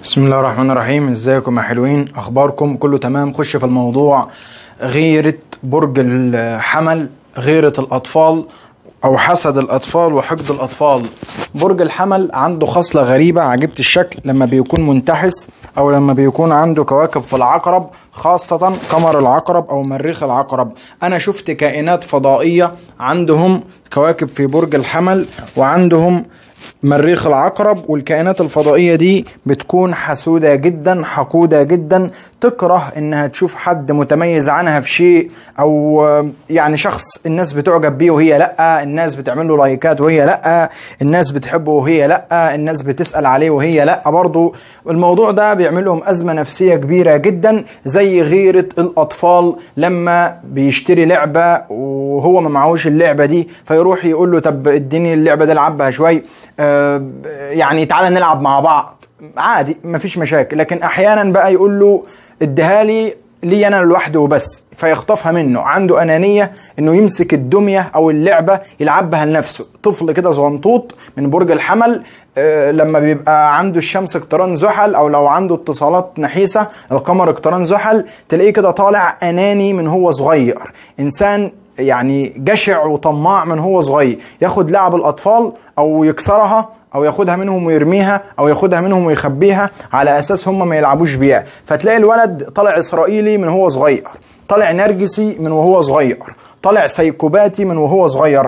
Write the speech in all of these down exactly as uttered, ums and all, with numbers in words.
بسم الله الرحمن الرحيم. ازيكم يا حلوين؟ اخباركم؟ كله تمام؟ خش في الموضوع. غيرة برج الحمل، غيرة الاطفال او حسد الاطفال وحقد الاطفال. برج الحمل عنده خصلة غريبة عجيبة الشكل لما بيكون منتحس او لما بيكون عنده كواكب في العقرب، خاصة قمر العقرب او مريخ العقرب. انا شفت كائنات فضائية عندهم كواكب في برج الحمل وعندهم مريخ العقرب، والكائنات الفضائية دي بتكون حسودة جدا، حقودة جدا، تكره انها تشوف حد متميز عنها في شيء، او يعني شخص الناس بتعجب بيه وهي لا، الناس بتعمل له لايكات وهي لا، الناس بتحبه وهي لا، الناس بتسأل عليه وهي لا. برضو الموضوع ده بيعمل لهم أزمة نفسية كبيرة جدا، زي غيرة الأطفال لما بيشتري لعبة وهو ما معهوش اللعبة دي، فيروح يقول له طب اديني اللعبة دي العبها شوي، آه يعني تعالى نلعب مع بعض، عادي مفيش مشاكل. لكن احيانا بقى يقول له اديها لي لي انا لوحده وبس، فيخطفها منه. عنده انانيه انه يمسك الدميه او اللعبه يلعبها لنفسه. طفل كده زنطوط من برج الحمل، آه لما بيبقى عنده الشمس اقتران زحل، او لو عنده اتصالات نحيسه القمر اقتران زحل، تلاقيه كده طالع اناني من هو صغير، انسان يعني جشع وطماع من هو صغير، ياخد لعب الاطفال او يكسرها او ياخدها منهم ويرميها او ياخدها منهم ويخبيها على اساس هم ما يلعبوش بيها. فتلاقي الولد طالع اسرائيلي من هو صغير، طالع نرجسي من وهو صغير، طالع سيكوباتي من وهو صغير.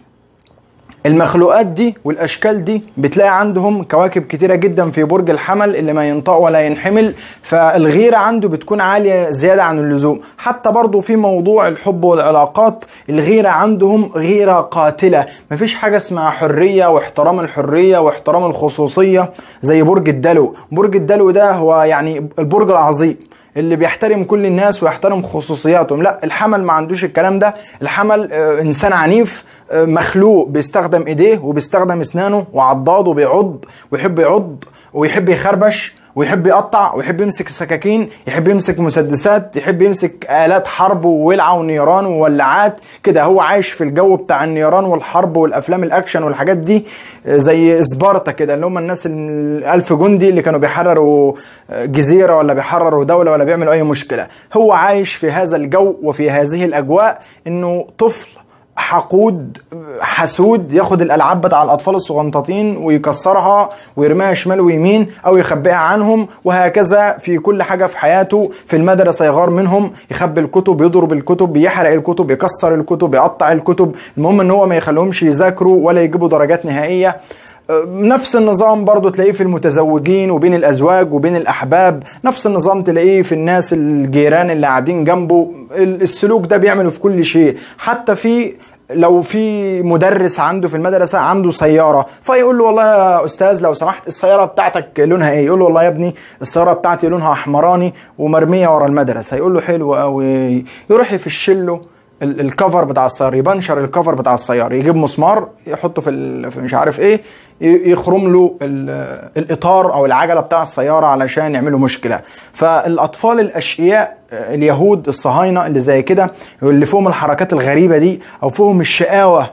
المخلوقات دي والاشكال دي بتلاقي عندهم كواكب كتيرة جدا في برج الحمل اللي ما ينطق ولا ينحمل، فالغيرة عنده بتكون عالية زيادة عن اللزوم. حتى برضو في موضوع الحب والعلاقات، الغيرة عندهم غيرة قاتلة، مفيش حاجة اسمها حرية واحترام الحرية واحترام الخصوصية زي برج الدلو. برج الدلو ده هو يعني البرج العظيم اللي بيحترم كل الناس ويحترم خصوصياتهم. لا، الحمل ما عندوش الكلام ده. الحمل آه انسان عنيف، آه مخلوق بيستخدم ايديه وبيستخدم اسنانه وعضاد وبيعض ويحب يعض ويحب يخربش ويحب يقطع ويحب يمسك السكاكين، يحب يمسك مسدسات، يحب يمسك آلات حرب وولعة ونيران وولعات كده. هو عايش في الجو بتاع النيران والحرب والافلام الاكشن والحاجات دي، زي سبارتا كده اللي هم الناس الالف جندي اللي كانوا بيحرروا جزيرة ولا بيحرروا دولة ولا بيعملوا اي مشكلة. هو عايش في هذا الجو وفي هذه الاجواء، انه طفل حقود حسود ياخد الالعاب بتاع الاطفال الصغنطاطين ويكسرها ويرميها شمال ويمين او يخبئها عنهم، وهكذا في كل حاجه في حياته. في المدرسه يغار منهم، يخبي الكتب، يضرب الكتب، يحرق الكتب، يكسر الكتب، يقطع الكتب، المهم ان هو ما يخليهمش يذاكروا ولا يجيبوا درجات نهائيه. نفس النظام برضو تلاقيه في المتزوجين وبين الأزواج وبين الأحباب، نفس النظام تلاقيه في الناس الجيران اللي قاعدين جنبه. السلوك ده بيعمله في كل شيء. حتى في لو في مدرس عنده في المدرسة عنده سيارة، فيقول له والله يا أستاذ لو سمحت السيارة بتاعتك لونها إيه؟ يقول له والله يا ابني السيارة بتاعتي لونها أحمراني ومرمية ورا المدرسة. يقول له حلو قوي، يروح يفشله الكفر بتاع السيارة، يبنشر الكفر بتاع السيارة، يجيب مسمار يحطه في, في مش عارف ايه، يخرم له الاطار او العجلة بتاع السيارة علشان يعملوا مشكلة. فالاطفال الاشقياء اليهود الصهاينة اللي زي كده، اللي فيهم الحركات الغريبة دي او فيهم الشقاوة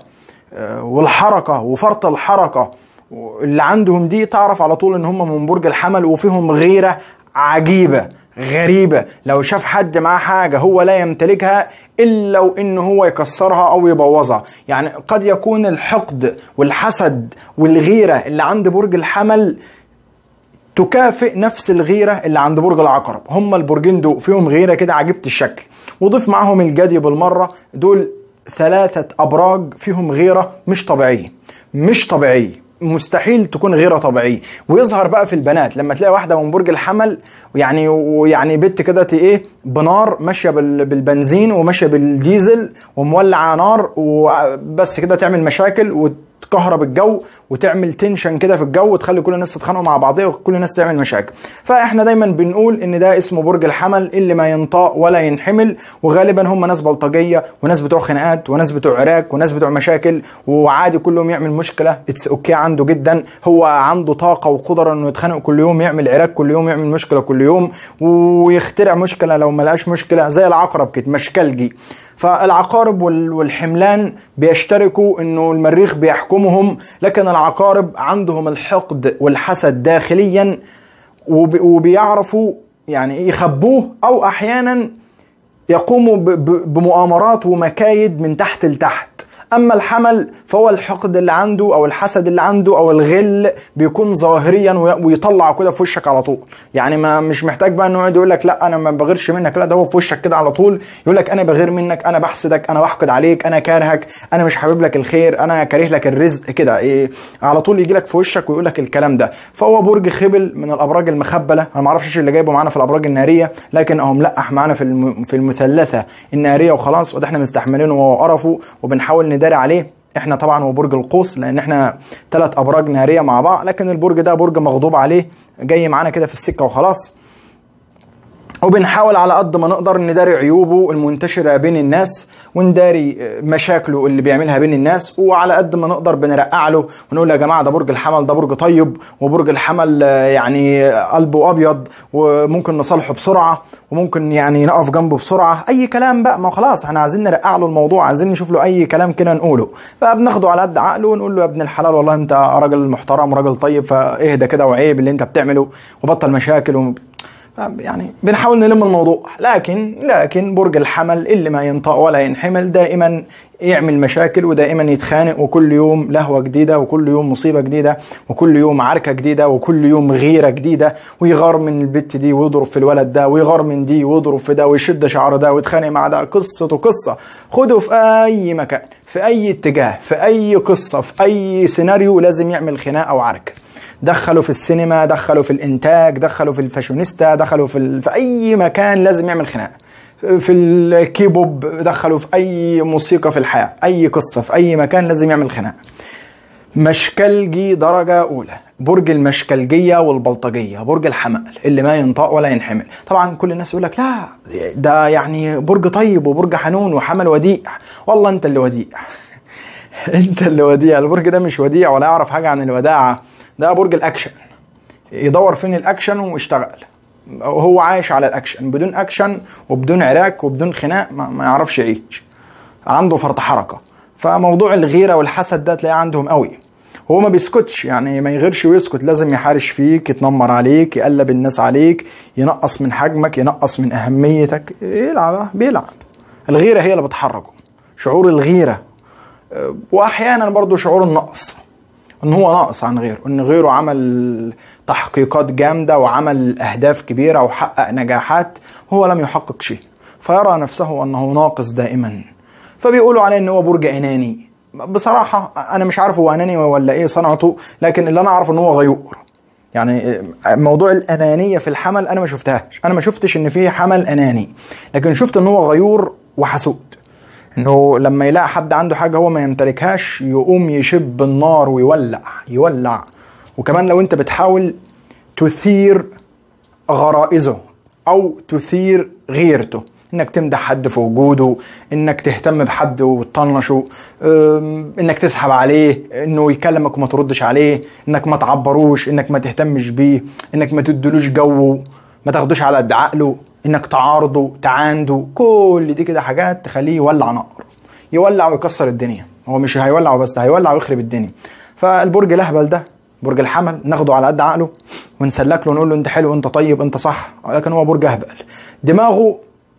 والحركة وفرط الحركة اللي عندهم دي، تعرف على طول ان هم من برج الحمل، وفيهم غيرة عجيبة غريبة. لو شاف حد معاه حاجة هو لا يمتلكها إلا وإنه هو يكسرها أو يبوظها. يعني قد يكون الحقد والحسد والغيرة اللي عند برج الحمل تكافئ نفس الغيرة اللي عند برج العقرب. هم البرجين دول فيهم غيرة كده عجيبة الشكل، وضيف معهم الجدي بالمرة. دول ثلاثة أبراج فيهم غيرة مش طبيعية، مش طبيعية، مستحيل تكون غيره طبيعيه. ويظهر بقى في البنات لما تلاقي واحده من برج الحمل، يعني ويعني بنت كده ايه بنار ماشيه بالبنزين وماشيه بالديزل ومولعه نار وبس كده، تعمل مشاكل وتكهرب الجو وتعمل تنشن كده في الجو وتخلي كل الناس تتخانقوا مع بعضها وكل الناس تعمل مشاكل. فاحنا دايما بنقول ان ده اسمه برج الحمل اللي ما ينطق ولا ينحمل، وغالبا هم ناس بلطجيه وناس بتوع خناقات وناس بتوع عراك وناس بتوع مشاكل، وعادي كلهم يعمل مشكله، اتس اوكي عنده جدا. هو عنده طاقه وقدره انه يتخانق كل يوم، يعمل عراك كل يوم، يعمل مشكله كل يوم، ويخترع مشكله لو ما لقاش مشكله، زي العقرب كده مشكلجي. فالعقارب والحملان بيشتركوا انه المريخ بيحكمهم، لكن العقارب عندهم الحقد والحسد داخليا وبيعرفوا يعني يخبوه، او احيانا يقوموا بمؤامرات ومكايد من تحت لتحت. اما الحمل فهو الحقد اللي عنده او الحسد اللي عنده او الغل بيكون ظاهريا ويطلع كده في وشك على طول. يعني ما مش محتاج بقى انه يقعد يقول لك لا انا ما بغيرش منك، لا ده هو في وشك كده على طول يقول لك انا بغير منك، انا بحسدك، انا بحقد عليك، انا كارهك، انا مش حابب لك الخير، انا كاره لك الرزق كده. إيه على طول يجي لك في وشك ويقول لك الكلام ده. فهو برج خبل من الابراج المخبله. انا ما اعرفش ايش اللي جايبه معانا في الابراج الناريه، لكن اهو ملقح معانا في في المثلثه الناريه وخلاص، وده احنا مستحملينه وهو قرفه وبنحاول نداري عليه. احنا طبعا هو برج القوس لان احنا ثلاث ابراج ناريه مع بعض، لكن البرج ده برج مغضوب عليه جاي معانا كده في السكه وخلاص، وبنحاول على قد ما نقدر نداري عيوبه المنتشره بين الناس ونداري مشاكله اللي بيعملها بين الناس، وعلى قد ما نقدر بنرقع له ونقول يا جماعه ده برج الحمل ده برج طيب، وبرج الحمل يعني قلبه ابيض وممكن نصالحه بسرعه وممكن يعني نقف جنبه بسرعه، اي كلام بقى. ما خلاص احنا عايزين نرقع له الموضوع، عايزين نشوف له اي كلام كده نقوله، فبناخده على قد عقله ونقول له يا ابن الحلال والله انت راجل محترم وراجل طيب، فاهدى كده وعيب اللي انت بتعمله وبطل مشاكل و... يعني بنحاول نلم الموضوع. لكن لكن برج الحمل اللي ما ينطق ولا ينحمل دائما يعمل مشاكل ودائما يتخانق، وكل يوم لهوة جديدة وكل يوم مصيبة جديدة وكل يوم عركة جديدة وكل يوم غيرة جديدة، ويغار من البت دي ويضرب في الولد ده ويغار من دي ويضرب في ده ويشد شعر ده ويتخانق مع ده. قصة وقصة. خده في أي مكان في أي اتجاه في أي قصة في أي سيناريو لازم يعمل خناقة وعركة. دخلوا في السينما، دخلوا في الانتاج، دخلوا في الفاشونيستا، دخلوا في, ال... في اي مكان لازم يعمل خناقه. في الكيبوب دخلوا في اي موسيقى في الحياه، اي قصه في اي مكان لازم يعمل خناقه. مشكلجي درجه اولى، برج المشكلجيه والبلطجيه، برج الحمل اللي ما ينطق ولا ينحمل. طبعا كل الناس يقول لك لا ده يعني برج طيب وبرج حنون وحمل وديع. والله انت اللي وديع انت اللي وديع. البرج ده مش وديع ولا يعرف حاجه عن الوداعه، ده برج الاكشن. يدور فين الاكشن ويشتغل، وهو عايش على الاكشن. بدون اكشن وبدون عراك وبدون خناق ما, ما يعرفش يعيش، عنده فرط حركه. فموضوع الغيره والحسد ده تلاقيه عندهم قوي. هو ما بيسكتش، يعني ما يغيرش ويسكت، لازم يحارش فيك، يتنمر عليك، يقلب الناس عليك، ينقص من حجمك، ينقص من اهميتك، يلعب بيلعب. الغيره هي اللي بتحركه، شعور الغيره، واحيانا برضو شعور النقص، ان هو ناقص عن غيره، ان غيره عمل تحقيقات جامدة وعمل اهداف كبيرة وحقق نجاحات، هو لم يحقق شيء، فيرى نفسه انه ناقص دائما. فبيقولوا عليه ان هو برج اناني. بصراحة انا مش عارف هو اناني ولا ايه صنعته، لكن اللي انا اعرف ان هو غيور. يعني موضوع الانانية في الحمل انا ما شفتهاش، انا ما شفتش ان في حمل اناني، لكن شفت ان هو غيور وحسود. انه لما يلاقي حد عنده حاجه هو ما يمتلكهاش يقوم يشب النار ويولع يولع. وكمان لو انت بتحاول تثير غرائزه او تثير غيرته، انك تمدح حد في وجوده، انك تهتم بحد وتطنشه، انك تسحب عليه، انه يكلمك وما تردش عليه، انك ما تعبروش، انك ما تهتمش بيه، انك ما تدلوش جوه، ما تاخدوش على قد عقله، انك تعارضه تعانده. كل دي كده حاجات تخليه يولع نار، يولع ويكسر الدنيا. هو مش هيولع بس، هيولع ويخرب الدنيا. فالبرج الاهبل ده برج الحمل ناخده على قد عقله ونسلك له ونقول له انت حلو انت طيب انت صح، لكن هو برج اهبل. دماغه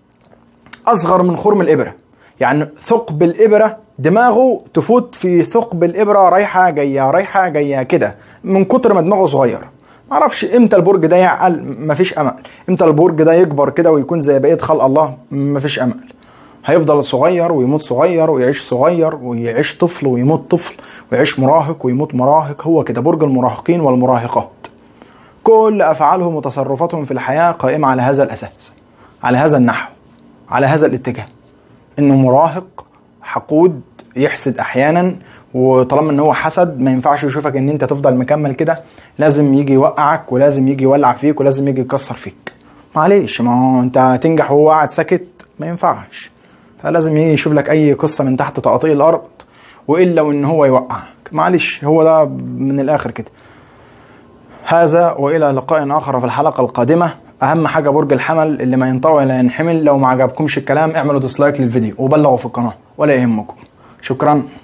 اصغر من خرم الابره، يعني ثقب الابره دماغه تفوت في ثقب الابره، رايحه جايه رايحه جايه كده من كتر ما دماغه صغيره. معرفش امتى البرج ده يعقل، مفيش امل. امتى البرج ده يكبر كده ويكون زي بقيه خلق الله، مفيش امل. هيفضل صغير ويموت صغير ويعيش صغير ويعيش طفل ويموت طفل ويعيش مراهق ويموت مراهق. هو كده برج المراهقين والمراهقات. كل افعالهم وتصرفاتهم في الحياه قائمه على هذا الاساس، على هذا النحو، على هذا الاتجاه، انه مراهق حقود يحسد احيانا، وطالما ان هو حسد ما ينفعش يشوفك ان انت تفضل مكمل كده، لازم يجي يوقعك ولازم يجي يولع فيك ولازم يجي يكسر فيك. معلش، ما هو انت هتنجح وهو قاعد ساكت؟ ما ينفعش. فلازم يجي يشوف لك اي قصه من تحت تقاطيع الارض، والا وان هو يوقعك. معلش، هو ده من الاخر كده. هذا والى لقاء اخر في الحلقه القادمه. اهم حاجه برج الحمل اللي ما ينطوي ولا ينحمل. لو ما عجبكمش الكلام اعملوا ديسلايك للفيديو وبلغوا في القناه ولا يهمكم. شكرا.